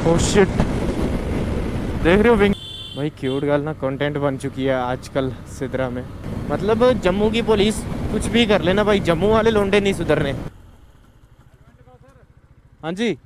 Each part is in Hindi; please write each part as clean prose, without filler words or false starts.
ओह शिट, देख रहे हो विंग भाई, क्यूट गर्ल ना कंटेंट बन चुकी है आजकल सिदरा में। मतलब जम्मू की पुलिस कुछ भी कर लेना भाई, जम्मू वाले लोंडे नहीं सुधरने। हाँ जी,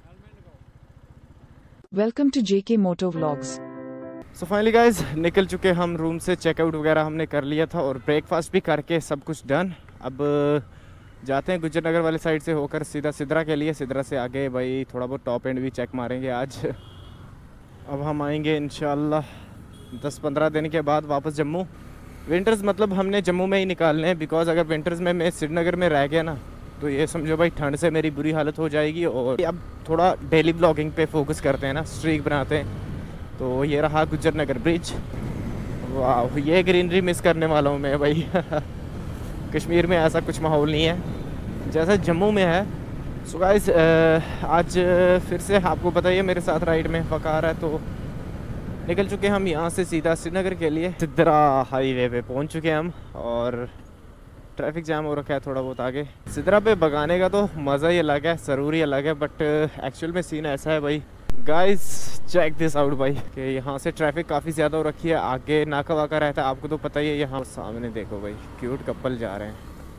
welcome to JK moto vlogs. So finally guys निकल चुके हम रूम से, चेकआउट वगैरह हमने कर लिया था और ब्रेकफास्ट भी करके सब कुछ डन। अब जाते हैं गुजर नगर वाले साइड से होकर सीधा सिदरा के लिए। सिदरा से आगे भाई थोड़ा बहुत टॉप एंड भी चेक मारेंगे आज। अब हम आएंगे इंशाल्लाह 10-15 दिन के बाद वापस जम्मू। विंटर्स मतलब हमने जम्मू में ही निकालने हैं, बिकॉज अगर विंटर्स में मैं श्रीनगर में रह गया ना तो ये समझो भाई ठंड से मेरी बुरी हालत हो जाएगी। और अब थोड़ा डेली ब्लॉगिंग पे फोकस करते हैं ना, स्ट्रीक बनाते हैं। तो ये रहा गुजर नगर ब्रिज। वाह, ये ग्रीनरी मिस करने वाला हूँ मैं भाई। कश्मीर में ऐसा कुछ माहौल नहीं है जैसा जम्मू में है। सो गाइस आज फिर से आपको पता ही है मेरे साथ राइड में वकार है, तो निकल चुके हम यहाँ से सीधा श्रीनगर के लिए। सिदरा हाईवे पे पहुँच चुके हैं हम और ट्रैफिक जाम हो रखा है थोड़ा बहुत आगे। सिदरा पे भगाने का तो मज़ा ही अलग है, ज़रूरी अलग है, बट एक्चुअल में सीन ऐसा है भाई। गाइस चेक दिस आउट भाई कि यहाँ से ट्रैफिक काफ़ी ज़्यादा हो रखी है। आगे नाका वाका रहता है, आपको तो पता ही है। यहाँ सामने देखो भाई, क्यूट कपल जा रहे हैं।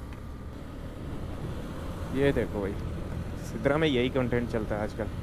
ये देखो भाई, सिदरा में यही कंटेंट चलता है आजकल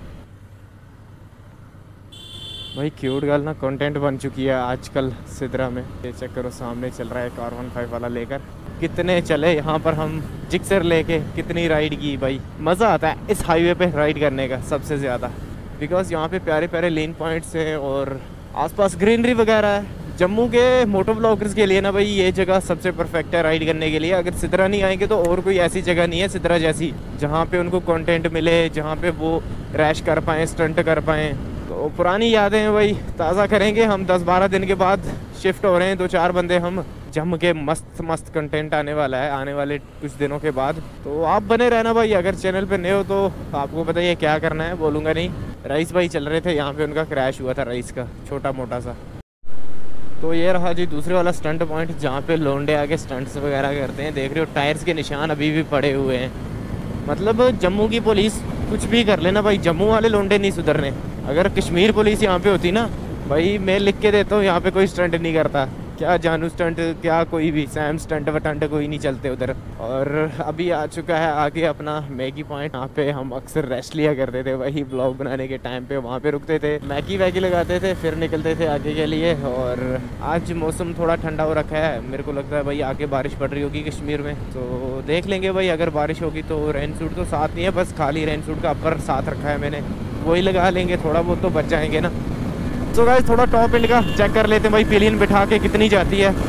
भाई। क्यूट गर्ल ना कंटेंट बन चुकी है आजकल सिदरा में। ये चेक करो, सामने चल रहा है कार 15 वाला लेकर। कितने चले यहाँ पर हम जिक्सर लेके, कितनी राइड की भाई। मज़ा आता है इस हाईवे पे राइड करने का सबसे ज़्यादा, बिकॉज यहाँ पे प्यारे प्यारे लेन पॉइंट्स हैं और आसपास ग्रीनरी वगैरह है। जम्मू के मोटो ब्लॉगर्स के लिए ना भाई ये जगह सबसे परफेक्ट है राइड करने के लिए। अगर सिदरा नहीं आएंगे तो और कोई ऐसी जगह नहीं है सिदरा जैसी जहाँ पे उनको कंटेंट मिले, जहाँ पे वो रैश कर पाएँ, स्टंट कर पाएँ। तो पुरानी यादें हैं भाई, ताज़ा करेंगे हम। 10-12 दिन के बाद शिफ्ट हो रहे हैं 2-4 बंदे हम। जम के मस्त मस्त कंटेंट आने वाला है आने वाले कुछ दिनों के बाद। तो आप बने रहना भाई। अगर चैनल पे नए हो तो आपको पता है क्या करना है, बोलूँगा नहीं। रईस भाई चल रहे थे यहाँ पे, उनका क्रैश हुआ था रईस का, छोटा मोटा सा। तो ये रहा जी दूसरे वाला स्टंट पॉइंट जहाँ पे लोंडे आके स्टंट्स वगैरह करते हैं। देख रहे हो टायर्स के निशान अभी भी पड़े हुए हैं। मतलब जम्मू की पुलिस कुछ भी कर लेना भाई, जम्मू वाले लोंडे नहीं सुधरने। अगर कश्मीर पुलिस यहाँ पे होती ना भाई, मैं लिख के देता हूँ यहाँ पे कोई स्टंट नहीं करता। क्या जानू स्टंट, क्या कोई भी सैम स्टंट वटंट कोई नहीं चलते उधर। और अभी आ चुका है आगे अपना मैगी पॉइंट। यहाँ पे हम अक्सर रेस्ट लिया करते थे वही ब्लॉग बनाने के टाइम पे। वहाँ पे रुकते थे, मैगी वैगी लगाते थे, फिर निकलते थे आगे के लिए। और आज मौसम थोड़ा ठंडा हो रखा है, मेरे को लगता है भाई आगे बारिश पड़ रही होगी कश्मीर में। तो देख लेंगे भाई, अगर बारिश होगी तो रेन सूट तो साथ नहीं है, बस खाली रेन सूट का अपर साथ रखा है मैंने, वही लगा लेंगे, थोड़ा बहुत तो बच जाएंगे ना। तो गाइस थोड़ा टॉप एंड का चेक कर लेते हैं भाई, पिलियन बिठा के कितनी जाती है।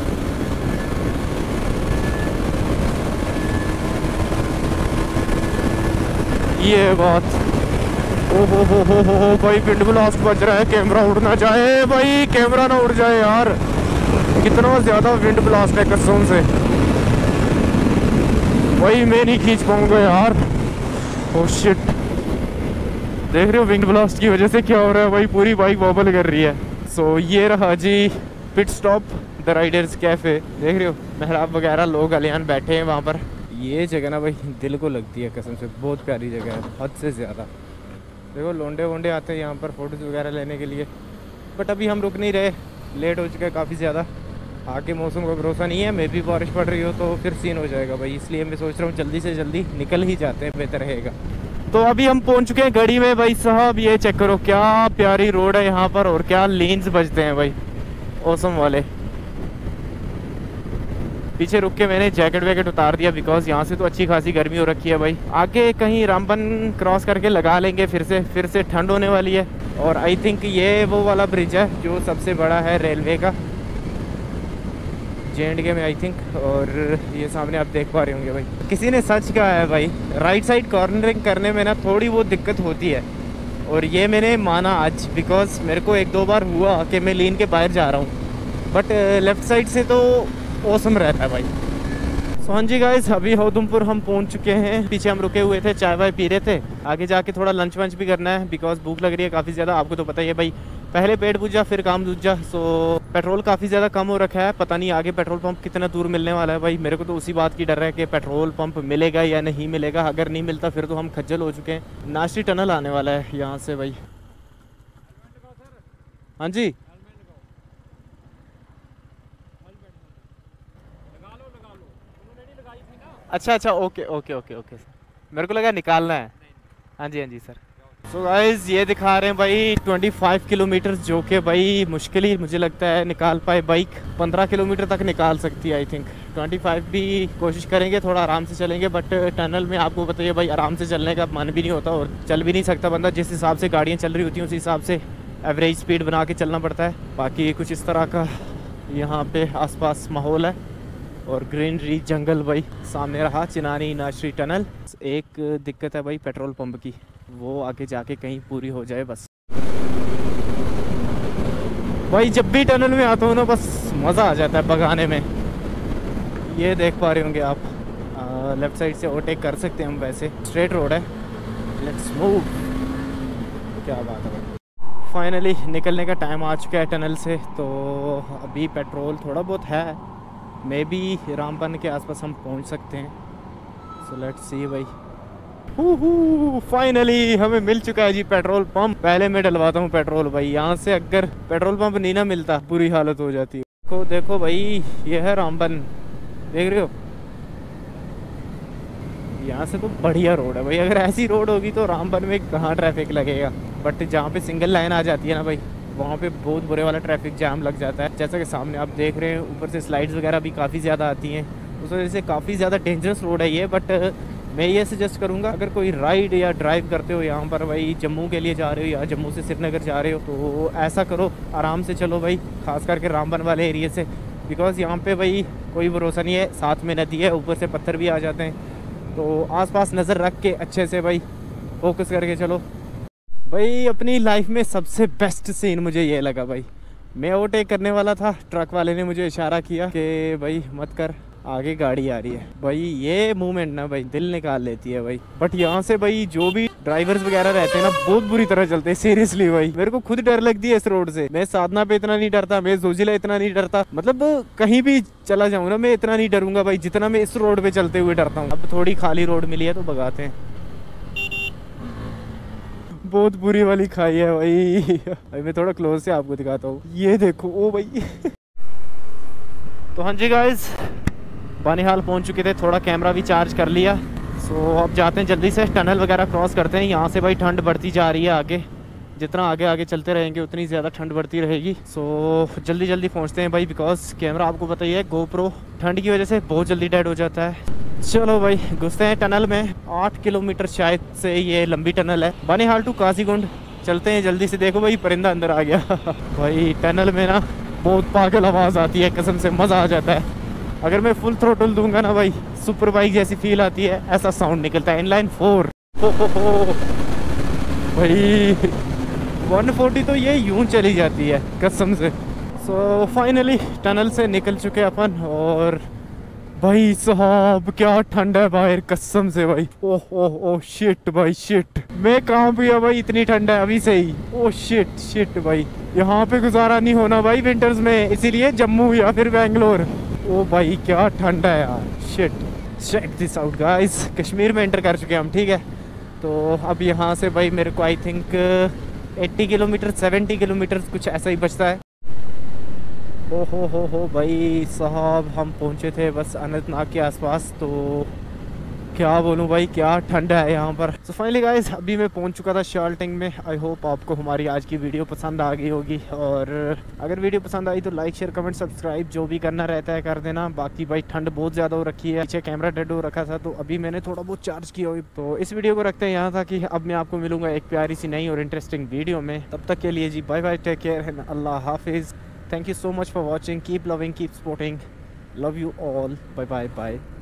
ये बात, ओ हो भाई, विंड ब्लास्ट बज रहा है। कैमरा उड़ ना जाए भाई, कैमरा ना उड़ जाए यार। कितना ज़्यादा विंड ब्लास्ट है कसम से भाई, मैं नहीं खींच पाऊंगा यार। ओह शिट, देख रहे हो विंड ब्लास्ट की वजह से क्या हो रहा है भाई, पूरी बाइक वॉबल कर रही है। सो ये रहा जी pit stop the riders cafe. देख रहे हो मेहराब वगैरह, लोग अलियान बैठे हैं वहाँ पर। ये जगह ना भाई दिल को लगती है कसम से, बहुत प्यारी जगह है हद से ज़्यादा। देखो लोंडे वोंडे आते हैं यहाँ पर फ़ोटोज़ वगैरह लेने के लिए, बट अभी हम रुक नहीं रहे, लेट हो चुका है काफ़ी ज़्यादा। आगे मौसम का भरोसा नहीं है, मे भी बारिश पड़ रही हो तो फिर सीन हो जाएगा भाई। इसलिए मैं सोच रहा हूँ जल्दी से जल्दी निकल ही जाते हैं, बेहतर रहेगा। तो अभी हम पहुंच चुके हैं गढ़ी में भाई साहब। ये चेक करो क्या प्यारी रोड है यहाँ पर, और क्या लेन्स बजते हैं भाई, औसम वाले। पीछे रुक के मैंने जैकेट वैकेट उतार दिया, बिकॉज यहाँ से तो अच्छी खासी गर्मी हो रखी है भाई। आगे कहीं रामबन क्रॉस करके लगा लेंगे, फिर से ठंड होने वाली है। और आई थिंक ये वो वाला ब्रिज है जो सबसे बड़ा है रेलवे का, J&K में आई थिंक। और ये सामने आप देख पा रहे होंगे भाई, किसी ने सच कहा है भाई, राइट साइड कॉर्नरिंग करने में ना थोड़ी बहुत दिक्कत होती है। और ये मैंने माना आज, बिकॉज मेरे को 1-2 बार हुआ कि मैं लेन के बाहर जा रहा हूँ, बट लेफ़्ट साइड से तो औसम रहता है भाई। सो हाँ जी गाइस, अभी उधमपुर हम पहुँच चुके हैं। पीछे हम रुके हुए थे, चाय वाय पी रहे थे। आगे जाके थोड़ा लंच वंच भी करना है, बिकॉज भूख लग रही है काफ़ी ज़्यादा। आपको तो पता ही है भाई, पहले पेट पूजा फिर काम दूजा। सो पेट्रोल काफ़ी ज़्यादा कम हो रखा है, पता नहीं आगे पेट्रोल पंप कितना दूर मिलने वाला है भाई। मेरे को तो उसी बात की डर है कि पेट्रोल पंप मिलेगा या नहीं मिलेगा। अगर नहीं मिलता फिर तो हम खज्जल हो चुके हैं। नाश्ती टनल आने वाला है यहाँ से भाई, हाँ जी अच्छा अच्छा ओके ओके ओके ओके मेरे को लगा निकालना है। हाँ जी सर। सो गाइस ये दिखा रहे हैं भाई 25 किलोमीटर, जो कि भाई मुश्किल ही मुझे लगता है निकाल पाए। बाइक 15 किलोमीटर तक निकाल सकती है आई थिंक। 25 भी कोशिश करेंगे, थोड़ा आराम से चलेंगे, बट टनल में आपको बताइए भाई आराम से चलने का मन भी नहीं होता और चल भी नहीं सकता बंदा। जिस हिसाब से गाड़ियाँ चल रही होती हैं उस हिसाब से एवरेज स्पीड बना के चलना पड़ता है। बाकी कुछ इस तरह का यहाँ पे आसपास माहौल है और ग्रीनरी जंगल भाई। सामने रहा चिनानी नाशरी टनल। एक दिक्कत है भाई पेट्रोल पंप की, वो आगे जाके कहीं पूरी हो जाए बस। भाई जब भी टनल में आता हूँ ना बस मज़ा आ जाता है भगाने में। ये देख पा रहे होंगे आप, लेफ्ट साइड से ओवरटेक कर सकते हैं हम, वैसे स्ट्रेट रोड है। Let's move. क्या बात है भाई। फाइनली निकलने का टाइम आ चुका है टनल से। तो अभी पेट्रोल थोड़ा बहुत है, मे बी रामबन के आसपास हम पहुंच सकते हैं। सो लेट्स सी भाई। फाइनली हमें मिल चुका है जी पेट्रोल पंप। पहले मैं डलवाता हूँ पेट्रोल भाई। यहाँ से अगर पेट्रोल पंप नहीं ना मिलता बुरी हालत हो जाती है। देखो देखो भाई, ये है रामबन, देख रहे हो। यहाँ से तो बढ़िया रोड है भाई। अगर ऐसी रोड होगी तो रामबन में कहाँ ट्रैफिक लगेगा, बट जहाँ पे सिंगल लाइन आ जाती है ना भाई, वहाँ पे बहुत बुरे वाला ट्रैफिक जाम लग जाता है। जैसा कि सामने आप देख रहे हैं, ऊपर से स्लाइड्स वगैरह भी काफ़ी ज़्यादा आती हैं, उस वजह से काफ़ी ज़्यादा डेंजरस रोड है ये। बट मैं ये सजेस्ट करूँगा, अगर कोई राइड या ड्राइव करते हो यहाँ पर भाई, जम्मू के लिए जा रहे हो या जम्मू से श्रीनगर जा रहे हो, तो ऐसा करो, आराम से चलो भाई, खास करके रामबन वाले एरिए से। बिकॉज़ यहाँ पे भाई कोई भरोसा नहीं है, साथ में नदी है, ऊपर से पत्थर भी आ जाते हैं। तो आसपास नज़र रख के अच्छे से भाई फोकस करके चलो भाई। अपनी लाइफ में सबसे बेस्ट सीन मुझे ये लगा भाई। मैं ओवरटेक करने वाला था, ट्रक वाले ने मुझे इशारा किया कि भाई मत कर, आगे गाड़ी आ रही है। भाई ये मूवमेंट ना भाई दिल निकाल लेती है भाई। बट यहाँ से भाई जो भी ड्राइवर्स वगैरह रहते हैं ना, बहुत बुरी तरह चलते हैं सीरियसली भाई। मेरे को खुद डर लगती है इस रोड से। मैं साधना पे इतना नहीं डरता, मैं जोजिला इतना नहीं डरता, मतलब कहीं भी चला जाऊँ ना मैं इतना नहीं डरूंगा भाई जितना मैं इस रोड पे चलते हुए डरता हूँ। अब थोड़ी खाली रोड मिली है तो भगाते हैं। बहुत बुरी वाली खाई है भाई। भाई मैं थोड़ा क्लोज से आपको दिखाता हूँ, ये देखो ओ भाई। तो हाँ जी गाइस, बानिहाल पहुंच चुके थे, थोड़ा कैमरा भी चार्ज कर लिया। सो अब जाते हैं जल्दी से, टनल वगैरह क्रॉस करते हैं। यहाँ से भाई ठंड बढ़ती जा रही है आगे, जितना आगे आगे चलते रहेंगे उतनी ज़्यादा ठंड बढ़ती रहेगी। सो जल्दी जल्दी पहुँचते हैं भाई, बिकॉज कैमरा आपको पता ही है गोप्रो ठंड की वजह से बहुत जल्दी डेड हो जाता है। चलो भाई घुसते हैं टनल में। 8 किलोमीटर शायद से ये लंबी टनल है, बानिहाल टू काजीगुंड। चलते हैं जल्दी से। देखो भाई परिंदा अंदर आ गया। भाई टनल में ना बहुत पागल आवाज़ आती है, कसम से मज़ा आ जाता है। अगर मैं फुल थ्रोटल दूंगा ना भाई, सुपर बाइक जैसी फील आती है, ऐसा साउंड निकलता है। इनलाइन 4 हो भाई 140 तो ये यूं चली जाती है कसम से। सो फाइनली टनल से निकल चुके अपन, और भाई साहब क्या ठंड है बाहर कसम से भाई। ओह ओह ओह शिट भाई शिट, मैं कहाँ भी भाई, इतनी ठंड है अभी से ही। ओह शिट शिट भाई, यहाँ पे गुजारा नहीं होना भाई विंटर्स में, इसीलिए जम्मू या फिर बेंगलोर। ओ भाई क्या ठंड है यार, shit. Check this out guys, Kashmir में एंटर कर चुके हैं हम, ठीक है। तो अब यहाँ से भाई मेरे को आई थिंक 80 किलोमीटर 70 किलोमीटर कुछ ऐसा ही बचता है। ओ हो भाई साहब, हम पहुँचे थे बस अनंतनाग के आसपास। तो क्या बोलूँ भाई, क्या ठंड है यहाँ पर। सो फाइनली गाइस, अभी मैं पहुँच चुका था शाल्टिंग में। आई होप आपको हमारी आज की वीडियो पसंद आ गई होगी, और अगर वीडियो पसंद आई तो लाइक शेयर कमेंट सब्सक्राइब जो भी करना रहता है कर देना। बाकी भाई ठंड बहुत ज़्यादा हो रखी है, पीछे कैमरा डेड हो रखा था, तो अभी मैंने थोड़ा बहुत चार्ज किया हुई। तो इस वीडियो को रखते हैं यहाँ था कि अब मैं आपको मिलूंगा एक प्यारी सी नई और इंटरेस्टिंग वीडियो में। तब तक के लिए जी bye bye, take care and अल्लाह हाफिज़। Thank you so much for watching. Keep loving, keep supporting. Love you all. Bye bye bye.